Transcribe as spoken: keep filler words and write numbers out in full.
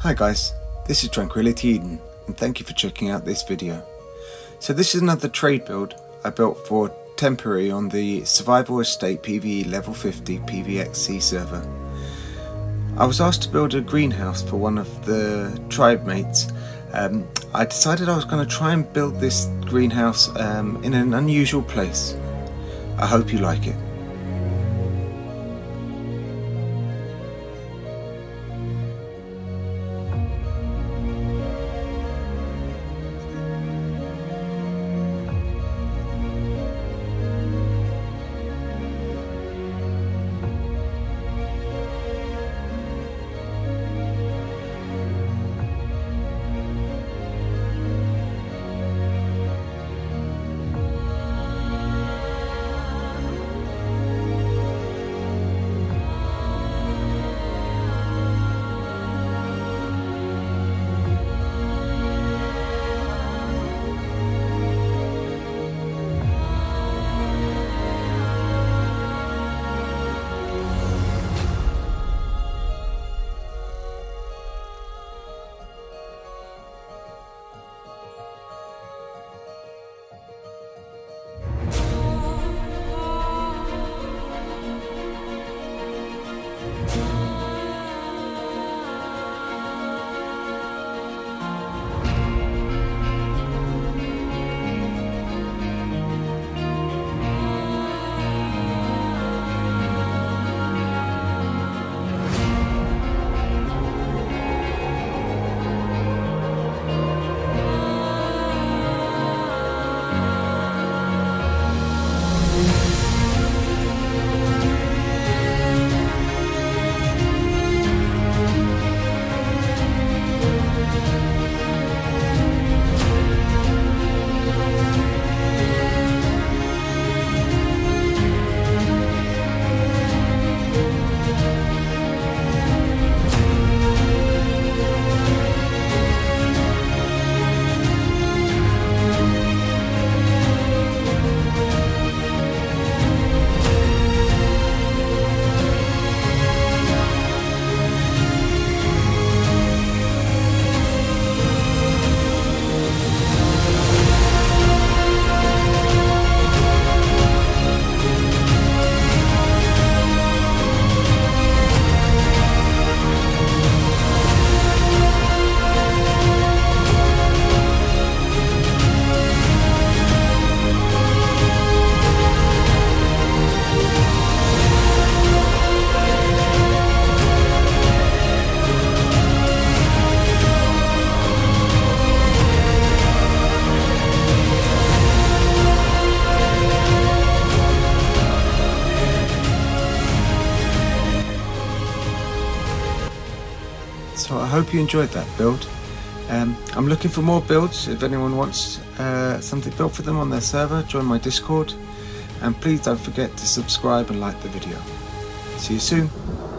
Hi guys, this is Tranquility Eden and thank you for checking out this video. So this is another trade build I built for temporary on the Survival Estate PvE level fifty P V X C server. I was asked to build a greenhouse for one of the tribe mates. Um, I decided I was going to try and build this greenhouse um, in an unusual place. I hope you like it. So I hope you enjoyed that build. Um, I'm looking for more builds. If anyone wants uh, something built for them on their server, join my Discord. And please don't forget to subscribe and like the video. See you soon.